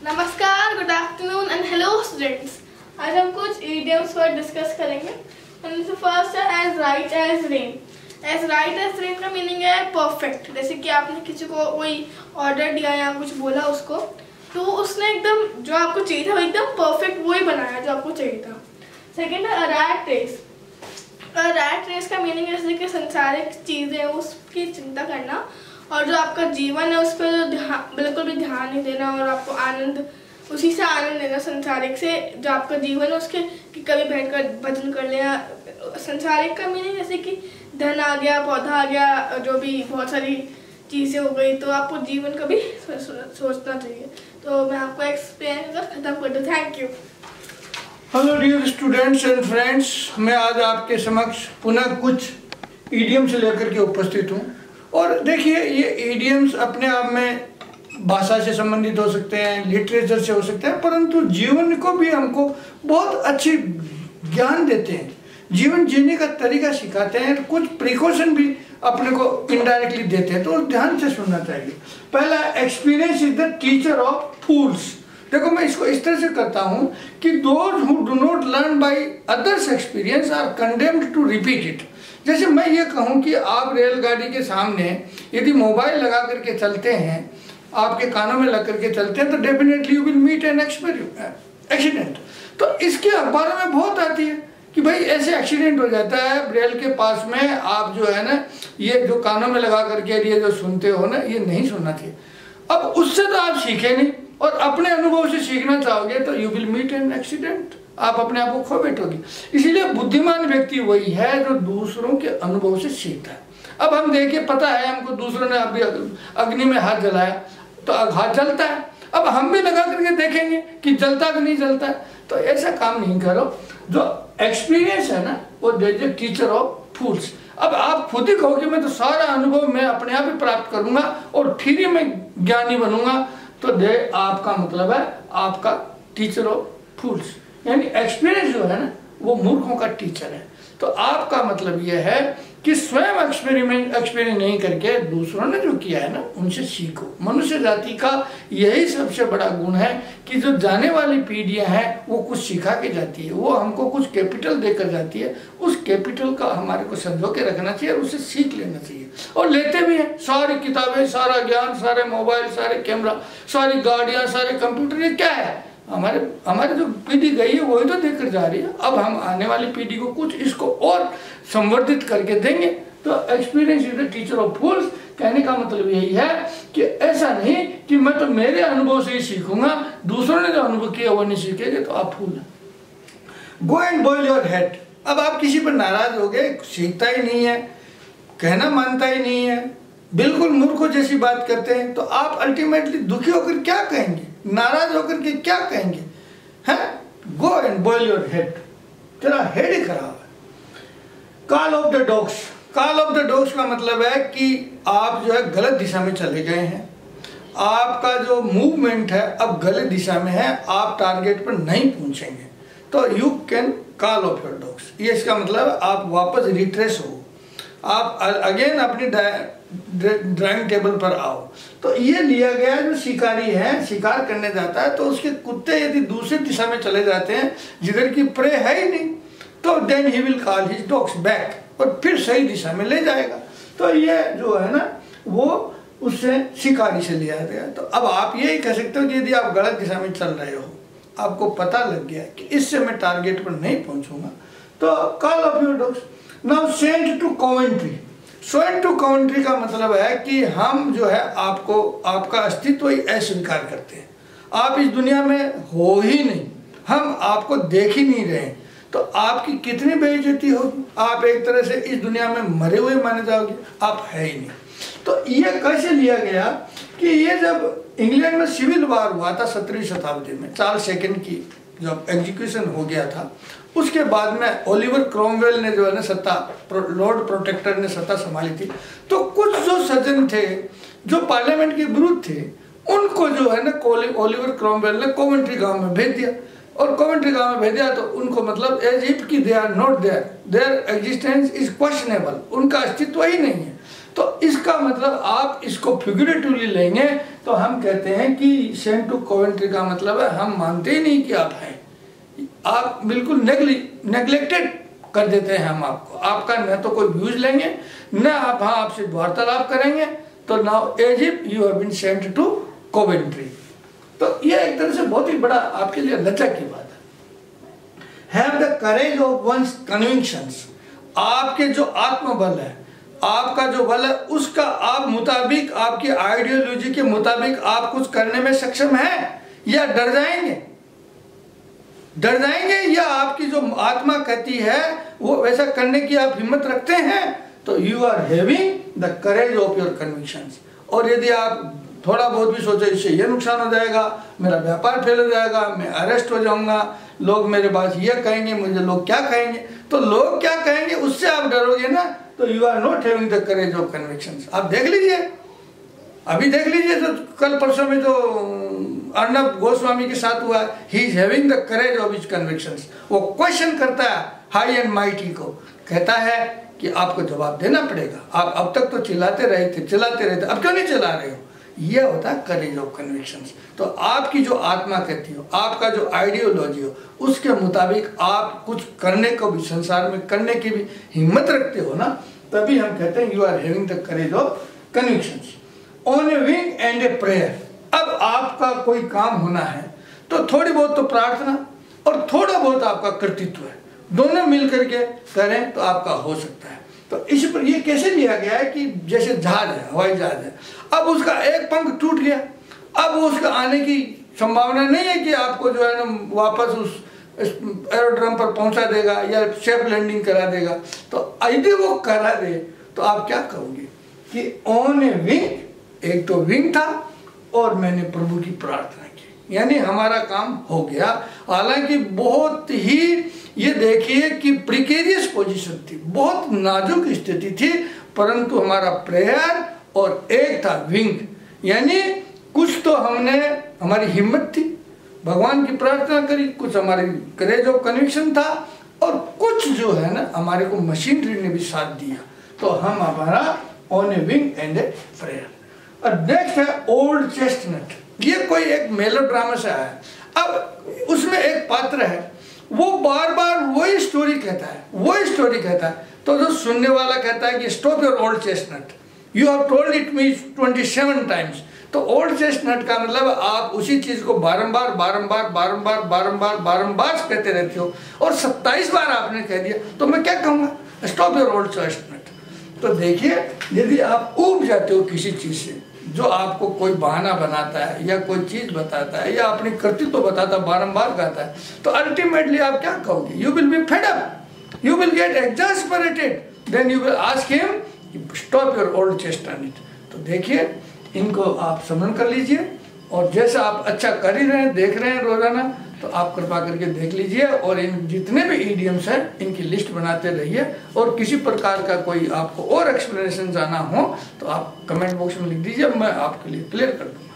नमस्कार, good afternoon and hello students. आज हम कुछ इडियम्स पर डिस्कस करेंगे। उनमें से फर्स्ट है as right as rain. As right as rain का मीनिंग है परफेक्ट। जैसे कि आपने किसी को कोई ऑर्डर दिया या कुछ बोला उसको, तो उसने एकदम जो आपको चाहिए था वो एकदम परफेक्ट वही बनाया जो आपको चाहिए था। सेकेंड है रैट रेस। रैट रेस का मीनिंग है जैसे कि संसारिक चीज़ें उसकी चिंता करना और जो आपका जीवन है उस पर बिल्कुल भी ध्यान नहीं देना और आपको आनंद उसी से आनंद लेना। संसारिक से जो आपका जीवन है उसके कि कभी बैठकर भजन कर लेना। संसारिक का मीनिंग जैसे कि धन आ गया, पौधा आ गया, जो भी बहुत सारी चीज़ें हो गई, तो आपको जीवन का भी सोचना चाहिए। तो मैं आपको एक्सप्लेन कर खत्म कर दूँ। Thank you. Hello dear students and friends, मैं आज आपके समक्ष पुनः कुछ ईडियम्स लेकर के उपस्थित हूँ। और देखिए, ये ईडियम्स अपने आप में भाषा से संबंधित हो सकते हैं, लिटरेचर से हो सकते हैं, परंतु जीवन को भी हमको बहुत अच्छी ज्ञान देते हैं, जीवन जीने का तरीका सिखाते हैं, कुछ प्रिकॉशन भी अपने को इनडायरेक्टली देते हैं। तो ध्यान से सुनना चाहिए। पहला, experience is the teacher of fools. देखो, मैं इसको इस तरह से करता हूँ कि those who do not learn by others experience are condemned to repeat it. जैसे मैं ये कहूँ कि आप रेलगाड़ी के सामने यदि मोबाइल लगा करके चलते हैं, आपके कानों में लग करके चलते हैं, तो definitely you will meet an accident. तो इसके अखबारों में बहुत आती है कि भाई ऐसे एक्सीडेंट हो जाता है रेल के पास में। आप जो है ना, ये जो कानों में लगा करके ये जो सुनते हो ना, ये नहीं सुनना चाहिए। अब उससे तो आप सीखे नहीं, और अपने अनुभव से सीखना चाहोगे तो you will meet an accident, आप अपने आप को खो बैठोगे। इसीलिए बुद्धिमान व्यक्ति वही है जो दूसरों के अनुभव से सीखता है। अब हम देखिए, पता है हमको दूसरों ने अभी अग्नि में हाथ जलाया तो हाथ जलता है, अब हम भी लगा करके देखेंगे कि जलता कि नहीं जलता है। तो ऐसा काम नहीं करो। जो एक्सपीरियंस है ना, वो दे टीचर ऑफ फूल्स। अब आप खुद ही कहो कि मैं तो सारा अनुभव मैं अपने आप ही प्राप्त करूंगा और फिर ही मैं ज्ञानी बनूंगा, तो दे आपका मतलब है आपका टीचर ऑफ फूल्स। यानी एक्सपीरियंस जो है ना, वो मूर्खों का टीचर है। तो आपका मतलब यह है कि स्वयं एक्सपेरिमेंट नहीं करके दूसरों ने जो किया है ना, उनसे सीखो। मनुष्य जाति का यही सबसे बड़ा गुण है कि जो जाने वाली पीढ़ियां हैं वो कुछ सिखा के जाती है, वो हमको कुछ कैपिटल देकर जाती है। उस कैपिटल का हमारे को संजो के रखना चाहिए और उससे सीख लेना चाहिए, और लेते भी हैं। सारी किताबें, सारा ज्ञान, सारे मोबाइल, सारे कैमरा, सारी गाड़ियाँ, सारे कंप्यूटर, ये क्या है? हमारे जो पीढ़ी गई है वही तो देकर जा रही है। अब हम आने वाली पीढ़ी को कुछ इसको और संवर्धित करके देंगे। तो experience is the teacher of fools. कहने का मतलब यही है कि ऐसा नहीं कि मैं तो मेरे अनुभव से ही सीखूंगा, दूसरों ने जो अनुभव किया वो नहीं सीखेंगे, तो आप fool. Go and boil your head. अब आप किसी पर नाराज हो गए, सीखता ही नहीं है, कहना मानता ही नहीं है, बिल्कुल मूर्खों जैसी बात करते हैं, तो आप अल्टीमेटली दुखी होकर क्या कहेंगे, नाराज होकर के क्या कहेंगे? हैं? Go and boil your head. तेरा हेड ही खराब है। Call off the dogs. Call off the dogs का मतलब है कि आप जो है गलत दिशा में चले गए हैं, आपका जो मूवमेंट है अब गलत दिशा में है, आप टारगेट पर नहीं पहुंचेंगे, तो you can call off your dogs. ये इसका मतलब है आप वापस रिट्रेस हो, आप अगेन अपनी ड्राइंग टेबल पर आओ। तो ये लिया गया जो शिकारी है, शिकार करने जाता है, तो उसके कुत्ते यदि दूसरी दिशा में चले जाते हैं जिधर की प्रे है ही नहीं, तो then he will call his dogs back, और फिर सही दिशा में ले जाएगा। तो ये जो है ना, वो उससे शिकारी से लिया गया। तो अब आप यही कह सकते हो कि यदि आप गलत दिशा में चल रहे हो, आपको पता लग गया कि इससे मैं टारगेट पर नहीं पहुंचूंगा, तो call off your dogs. Now sent to Coventry. Sent to Coventry का मतलब है कि हम जो है आपको, आपका अस्तित्व ही अस्वीकार करते हैं। आप इस दुनिया में हो ही नहीं, हम आपको देख ही नहीं रहे, तो आपकी कितनी बेइज्जती होगी। आप एक तरह से इस दुनिया में मरे हुए माने जाओगे, आप है ही नहीं। तो ये कैसे लिया गया कि ये जब इंग्लैंड में सिविल वार हुआ था 17वीं शताब्दी में, चार्ल्स सेकंड की जब एग्जीक्यूशन हो गया था, उसके बाद में ओलिवर क्रोमवेल ने जो है ना सत्ता, लॉर्ड प्रोटेक्टर ने सत्ता संभाली थी। तो कुछ जो सज्जन थे जो पार्लियामेंट के विरुद्ध थे, उनको जो है ना ओलिवर क्रोमवेल ने कोवेंट्री गांव में भेज दिया। और कोवेंट्री गांव में भेजा तो उनको मतलब एज इफ कि they are not there, their existence is questionable, उनका अस्तित्व ही नहीं है। तो इसका मतलब आप इसको फिगरेटिवली लेंगे तो हम कहते हैं कि सेंट टू कोवेंट्री का मतलब है हम मानते ही नहीं कि आप हैं, आप बिल्कुल नेग्लेक्टेड कर देते हैं हम आपको, आपका न तो कोई व्यूज लेंगे न आप हाँ आपसे वार्तालाप करेंगे। तो now as if you have been sent to Coventry. तो ये एक तरह से बहुत ही बड़ा आपके लिए लज्जा की बात है। Have the courage of one's convictions, आपके जो आत्मबल है, आपका जो बल है, उसका आप मुताबिक, आपकी आइडियोलॉजी के मुताबिक आप कुछ करने में सक्षम है या डर जाएंगे? डर जाएंगे या आपकी जो आत्मा कहती है वो वैसा करने की आप हिम्मत रखते हैं? तो you are having the courage of your convictions. और यदि आप थोड़ा बहुत भी सोचो इससे ये नुकसान हो जाएगा, मेरा व्यापार फेल हो जाएगा, मैं अरेस्ट हो जाऊंगा, लोग मेरे पास ये कहेंगे, मुझे लोग क्या कहेंगे, तो लोग क्या कहेंगे उससे आप डरोगे ना, तो you are not having the courage of convictions. आप देख लीजिए, अभी देख लीजिए, तो कल परसों में जो अर्णब गोस्वामी के साथ हुआ, he is having the courage of his convictions. वो क्वेश्चन करता है हाई एंड माइटी को, कहता है कि आपको जवाब देना पड़ेगा, आप अब तक तो चिल्लाते रहे थे, अब क्यों नहीं चिल्ला रहे हो? यह होता है करेज ऑफ कन्विक्शंस। तो आपकी जो आत्मा कहती हो, आपका जो आइडियोलॉजी हो, उसके मुताबिक आप कुछ करने को भी, संसार में करने की भी हिम्मत रखते हो ना, तभी हम कहते हैं you are having the courage of convictions. On a wing and a prayer, अब आपका कोई काम होना है तो थोड़ी बहुत तो प्रार्थना और थोड़ा बहुत आपका कर्तृत्व है, दोनों मिलकर के करें तो आपका हो सकता है। तो इस पर ये कैसे लिया गया है कि जैसे जहाज है, हवाई जहाज है, अब उसका एक पंख टूट गया, अब उसका आने की संभावना नहीं है कि आपको जो है ना वापस उस एरोड्रम पर पहुंचा देगा या सेफ लैंडिंग करा देगा। तो यदि वो करा दे तो आप क्या कहोगे कि ऑन ए विंग, एक तो विंग था और मैंने प्रभु की प्रार्थना की, यानी हमारा काम हो गया। हालांकि बहुत ही, ये देखिए कि प्रिकेरियस पोजीशन थी, बहुत नाजुक स्थिति थी, परंतु हमारा प्रेयर और एक था विंग, यानी कुछ तो हमने, हमारी हिम्मत थी, भगवान की प्रार्थना करी, कुछ हमारी करेज ऑफ कन्विक्शन था, और कुछ जो है ना हमारे को मशीनरी ने भी साथ दिया। तो हम हमारा on a wing and a prayer. और नेक्स्ट है ओल्ड चेस्टनट, ये कोई एक मेलोड्रामा से आया है। अब उसमें एक पात्र है, वो बार बार वही स्टोरी कहता है, तो जो सुनने वाला कहता है कि stop your old chestnut, you have told it me 27 times. तो ओल्ड चेस्टनट का मतलब आप उसी चीज को बारंबार कहते रहते हो, और 27 बार आपने कह दिया, तो मैं क्या कहूँगा, स्टॉप योर ओल्ड चेस्टनट। तो देखिए, यदि आप ऊब जाते हो किसी चीज से, जो आपको कोई बहाना बनाता है या कोई चीज बताता है या अपनी कर्तृत्व बताता है, बारंबार कहता है, तो अल्टीमेटली आप क्या कहोगे, you will be fed up, you will get exasperated, then you will ask him stop your old chestnut. तो देखिए, इनको आप समझ कर लीजिए, और जैसा आप अच्छा कर ही रहे हैं, देख रहे हैं रोजाना, तो आप कृपा करके देख लीजिए, और इन जितने भी ईडियम्स हैं इनकी लिस्ट बनाते रहिए। और किसी प्रकार का कोई आपको और एक्सप्लेनेशन जाना हो तो आप कमेंट बॉक्स में लिख दीजिए, मैं आपके लिए क्लियर कर दूँगा।